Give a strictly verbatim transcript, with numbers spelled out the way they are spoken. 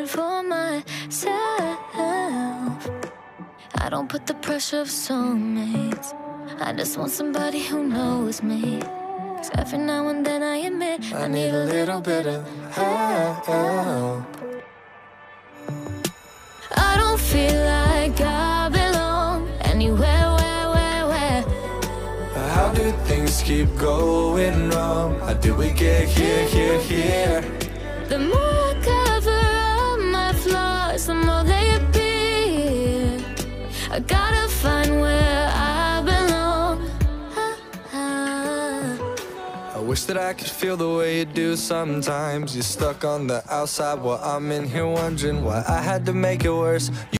for myself. I don't put the pressure of soulmates. I just want somebody who knows me. 'Cause every now and then I admit I, I need a little bit of help. I don't feel like I belong anywhere, where, where, where. How do things keep going wrong? How did we get here, here, here? The more I cover up my flaws, the more they appear. I gotta find where I belong. I wish that I could feel the way you do sometimes. You're stuck on the outside while I'm in here wondering why I had to make it worse.